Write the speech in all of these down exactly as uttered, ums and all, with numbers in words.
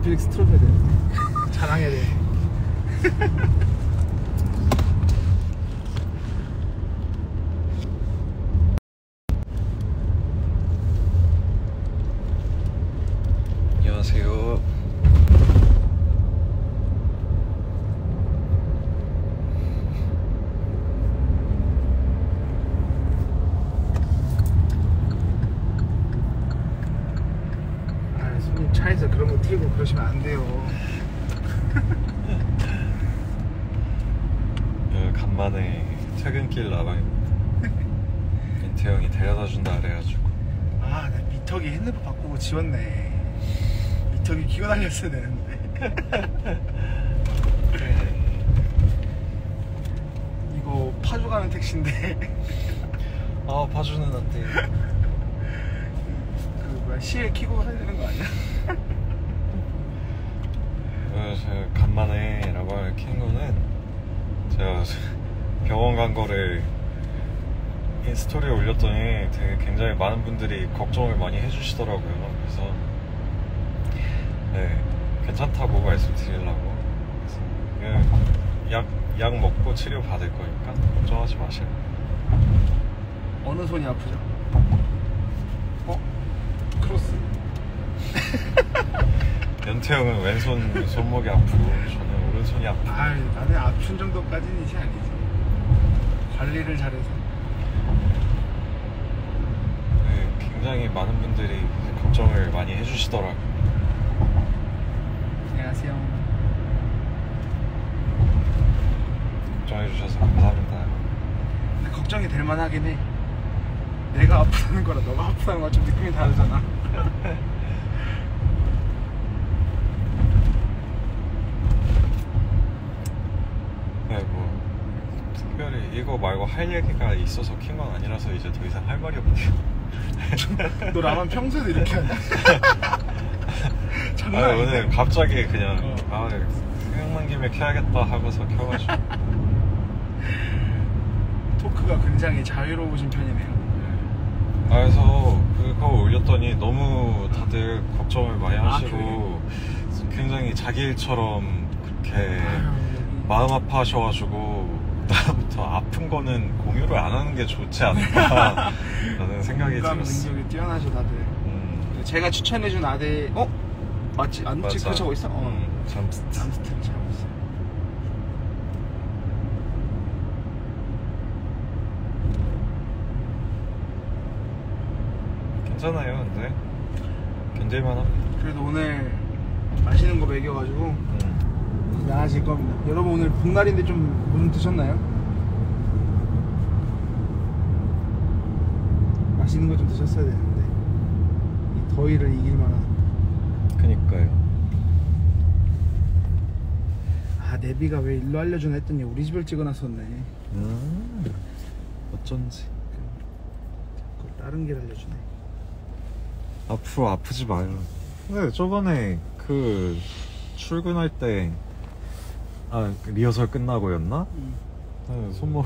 넷플릭스 틀어줘야 되는데 자랑해야 돼. 안녕하세요. 아, 손님 차에서 그런 거 틀고 그러시면 안 돼요. 그 간만에 퇴근길 나방입니다. 민태형이 데려다 준다 그래가지고. 아, 나 미터기 핸드폰 바꾸고 지웠네. 미터기 끼고 다녔어야 되는데. 이거 파주 가는 택시인데. 아, 파주는 안 돼. 그 뭐야, 시엘 키고 가야 되는 거 아니야? 어, 제가 간만에 라방을 킨 거는 제가 병원 간 거를 인스토리에 올렸더니 되게 굉장히 많은 분들이 걱정을 많이 해주시더라고요. 그래서 네, 괜찮다고 말씀드리려고. 그래서 약, 약 먹고 치료 받을 거니까 걱정하지 마세요. 어느 손이 아프죠? 어? 크로스. 연태형은 왼손 손목이 아프고 저는 오른손이 아프고. 아, 나는 아픈 정도까지는 이제 아니지. 관리를 잘해서. 네, 굉장히 많은 분들이 걱정을 많이 해주시더라고요. 안녕하세요. 걱정해주셔서 감사합니다. 근데 걱정이 될 만하긴 해. 내가 아프다는 거랑 너가 아프다는 거랑 좀 느낌이 다르잖아. 네, 뭐 특별히 이거 말고 할 얘기가 있어서 킨 건 아니라서 이제 더 이상 할 말이 없네요. 너 나만 평소에도 이렇게 하냐? 장난 아, 아닌데? 오늘 갑자기 그냥 어. 아, 생각난 김에 켜야겠다 하고서 켜가지고. 토크가 굉장히 자유로우신 편이네요. 아, 그래서 그거 올렸더니 너무 다들 걱정을 많이 아, 하시고 굉장히 자기 일처럼 그렇게 아유, 마음 아파하셔가지고 다음부터 아픈 거는 공유를 안 하는 게 좋지 않을까 라는 생각이 공감 들었어요. 능력이 뛰어나셔 다들. 음, 제가 추천해준 아대. 어? 맞지? 안 맞아. 찍고 차고 있어? 어. 음, 잠스트. 암스테르 차고 있어. 괜찮아요, 근데 견딜만 합니다. 그래도 오늘 맛있는 거 먹여가지고 음. 나아질 겁니다. 여러분 오늘 복날인데 좀 뭐 좀 드셨나요? 맛있는 거 좀 드셨어야 되는데 이 더위를 이길 만한. 그니까요. 아, 내비가 왜 일로 알려주나 했더니 우리 집을 찍어놨었네. 음, 어쩐지. 그걸 다른 길 알려주네. 앞으로 아프지 마요. 근데 저번에 그 출근할 때 아, 리허설 끝나고였나? 응. 네, 손목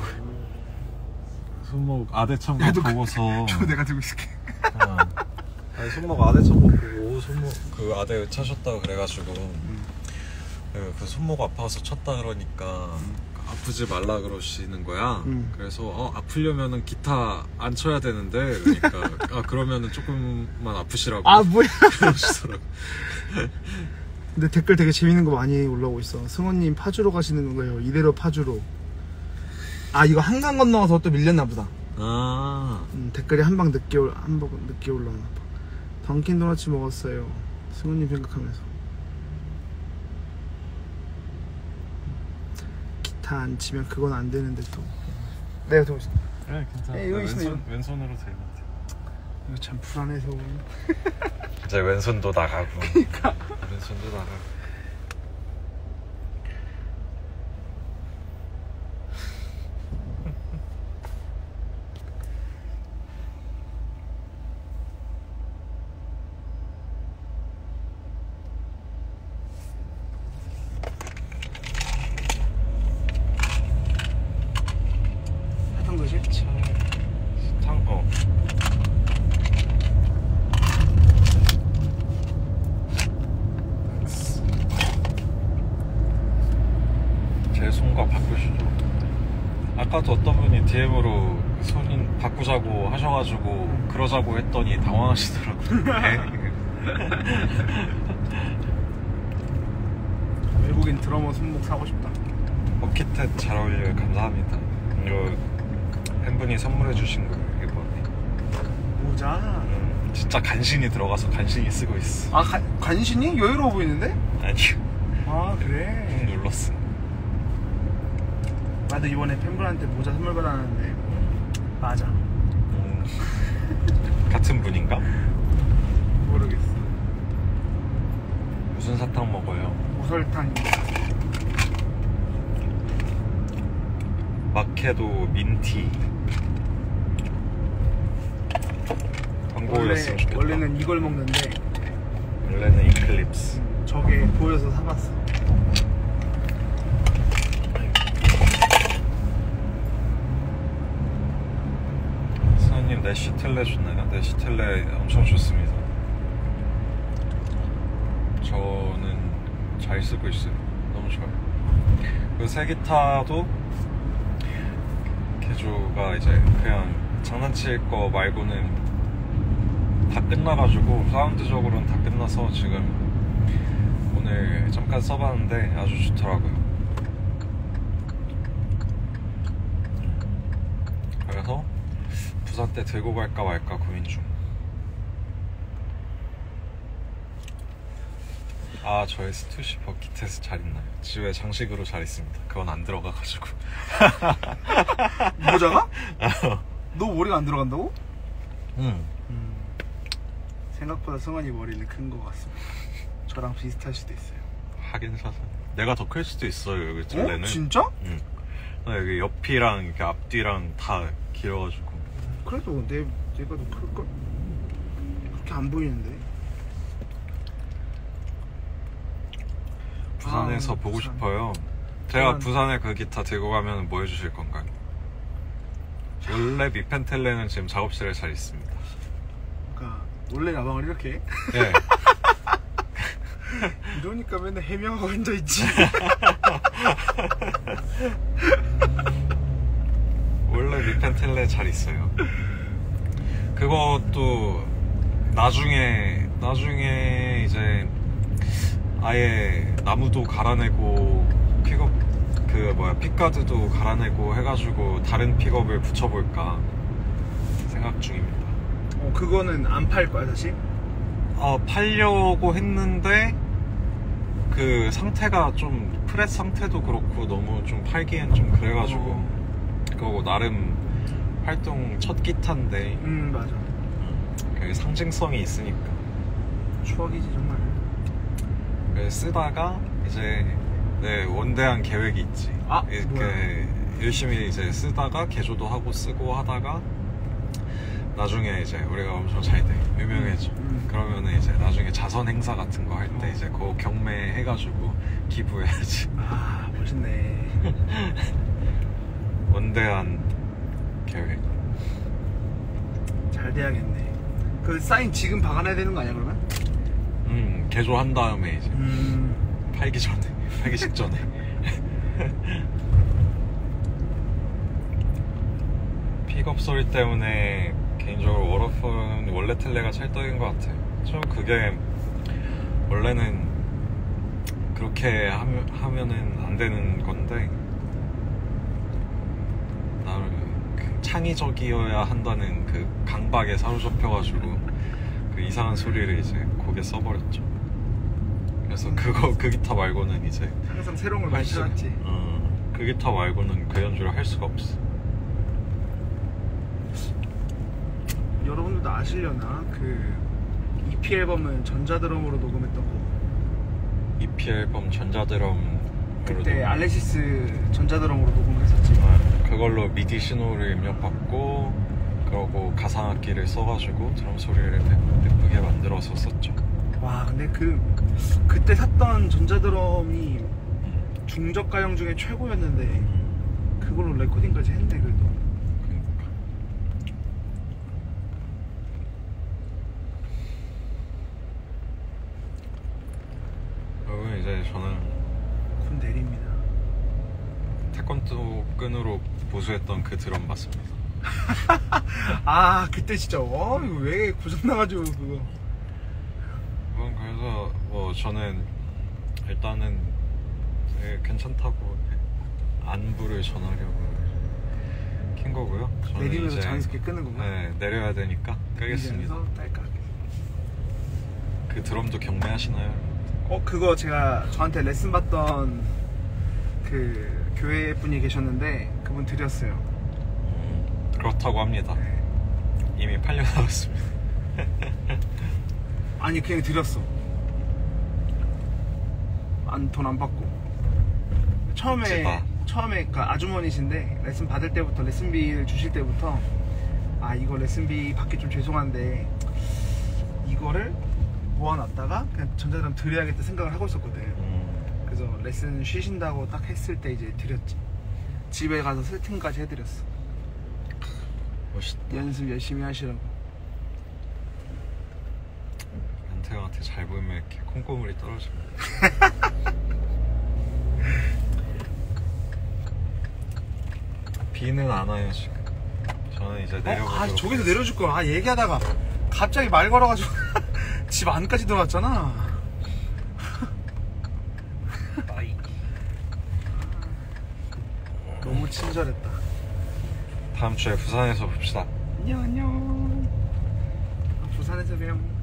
손목 아대 참고 야, 너 그- 보고서 저 내가 들고 있을게. 어. 아니, 손목 아대 참고 보고 손목 그 아대 차셨다고 그래가지고 응. 그, 그 손목 아파서 쳤다 그러니까 아프지 말라 그러시는 거야. 응. 그래서 어 아프려면은 기타 안 쳐야 되는데 그러니까 아 그러면은 조금만 아프시라고. 아, 뭐야. 그러시더라고. 근데 댓글 되게 재밌는 거 많이 올라오고 있어. 승원님 파주로 가시는 거예요. 이대로 파주로. 아, 이거 한강 건너와서 또 밀렸나 보다. 아, 음, 댓글이 한 방 늦게 올, 한 방 늦게 올라오나 봐. 던킨 도너츠 먹었어요. 승원님 생각하면서. 기타 안 치면 그건 안 되는데 또. 내가 들고 있어. 그래 괜찮아. 에이, 이거 왼손 있으면- 왼손으로 되는 것 같아. 이거 참 불안해서. 이제 왼손도 나가고. 그러니까. 왼손도 나가고. 하던 거지? 탕, 어. 아까도 어떤 분이 디엠으로 손인 바꾸자고 하셔가지고 그러자고 했더니 당황하시더라고요. 네? 외국인 드러머 손목 사고 싶다. 버킷햇 잘 어울려요. 감사합니다. 이거 팬분이 선물해 주신 거예요 이번에. 모자. 음, 진짜 간신히 들어가서 간신히 쓰고 있어. 아 가, 간신히? 여유로워 보이는데? 아니요. 아 그래. 꾹 눌렀어. 나도 이번에 팬분한테 모자 선물 받았는데 맞아. 음, 같은 분인가? 모르겠어. 무슨 사탕 먹어요? 무설탕입니다. 마케도 민티. 광고였으면 좋겠다. 원래는 이걸 먹는데 원래는 이클립스. 저게 보여서 사봤어. 선생님 네시텔레 좋나요? 네시텔레 엄청 좋습니다. 저는 잘 쓰고 있어요. 너무 좋아요. 그 새 기타도 개조가 이제 그냥 장난칠 거 말고는 다 끝나가지고 사운드적으로는 다 끝나서 지금 오늘 잠깐 써봤는데 아주 좋더라고요. 그래서 부산 때 들고 갈까 말까 고민 중. 아, 저의 스투시 버킷햇 잘 있나요? 집에 장식으로 잘 있습니다. 그건 안 들어가가지고. 모자가? 너 머리가 안 들어간다고? 응. 음, 생각보다 승환이 머리는 큰 것 같습니다. 저랑 비슷할 수도 있어요. 하긴 사서 내가 더 클 수도 있어요. 여기 둘레는. 어? 진짜? 응. 나 여기 옆이랑 이렇게 앞뒤랑 다 길어가지고. 그래도 내, 내가 더 클걸? 그렇게 안 보이는데. 부산에서 아, 보고 부산. 싶어요. 제가 부산. 부산에 그 기타 들고 가면 뭐 해주실 건가요? 원래 미펜텔레는 지금 작업실에 잘 있습니다. 그러니까 원래 가방을 이렇게 해? 네. 이러니까 맨날 해명하고 앉아있지. 원래 미펜텔레 잘 있어요. 그것도 나중에 나중에 이제 아예 나무도 갈아내고 픽업 그 뭐야 픽가드도 갈아내고 해가지고 다른 픽업을 붙여볼까 생각 중입니다. 어, 그거는 안 팔 거야 다시? 어, 팔려고 했는데 그 상태가 좀 프렛 상태도 그렇고 너무 좀 팔기엔 좀 그래가지고 어. 그거고 나름 활동 첫 기타인데 음 맞아. 그 상징성이 있으니까 추억이지 정말. 그래서 쓰다가 이제 네, 원대한 계획이 있지. 아, 이렇게 뭐야? 열심히 이제 쓰다가 개조도 하고 쓰고 하다가 나중에 이제 우리가 엄청 잘 돼, 유명해져. 음. 그러면은 이제 나중에 자선 행사 같은 거 할 때 어. 이제 그거 경매 해가지고 기부해야지. 아 멋있네. 원대한 계획. 잘 돼야겠네. 그 사인 지금 박아놔야 되는 거 아니야 그러면? 음, 개조한 다음에 이제 음. 팔기 전에, 팔기 직전에. 픽업 소리 때문에 개인적으로 워러폰 원래 텔레가 찰떡인 것 같아요. 좀 그게 원래는 그렇게 하면, 하면은 안 되는 건데 나를 그 창의적이어야 한다는 그 강박에 사로잡혀가지고 그 이상한 소리를 이제 곡에 써버렸죠. 그래서 그거 그 기타 말고는 이제 항상 새로운 걸 할 많이 수- 찾았지. 어, 그 기타 말고는 그 연주를 할 수가 없어. 여러분들도 아시려나? 그 이피 앨범은 전자드럼으로 녹음했던 거. 이피 앨범 전자드럼 그때 알레시스 전자드럼으로 녹음을 했었지. 그걸로 미디 신호를 입력받고 그러고 가상악기를 써가지고 드럼 소리를 예쁘게 만들어서 썼죠. 와 근데 그 그때 샀던 전자드럼이 중저가형 중에 최고였는데 그걸로 레코딩까지 했네 그래도. 그러니까. 그리고 이제 저는 군 내립니다. 태권도 끈으로 보수했던 그 드럼 맞습니다. 아 그때 진짜 어 이거 왜 고장나가지고 그거. 음, 그래서 뭐 저는 일단은 되게 괜찮다고 안부를 전하려고 킨 거고요. 저는 내리면서 이제, 자연스럽게 끄는 건가? 네, 내려야 되니까 끄겠습니다. 내리면서 딸깍. 그 드럼도 경매하시나요? 어 그거 제가 저한테 레슨 받던 그 교회 분이 계셨는데 그분 드렸어요. 음, 그렇다고 합니다. 이미 팔려 나갔습니다. 아니 그냥 드렸어. 안 돈 안 받고. 처음에 제가. 처음에 그 아주머니신데 레슨 받을 때부터 레슨비를 주실 때부터 아 이거 레슨비 받기 좀 죄송한데 이거를 모아놨다가 그냥 전자드럼 드려야겠다 생각을 하고 있었거든. 음, 그래서 레슨 쉬신다고 딱 했을 때 이제 드렸지. 집에 가서 세팅까지 해드렸어. 멋있다. 연습 열심히 하시라고. 연태형한테 잘 보이면 이렇게 콩고물이 떨어집니다. 비는 안 와요 지금. 저는 이제 어? 내려보도록 아 저기서 내려줄 거야. 아 얘기하다가 갑자기 말 걸어가지고 집 안까지 들어왔잖아. 빠이. 너무 친절했다. 다음 주에 부산에서 봅시다. 안녕 안녕. 부산에서 봬요.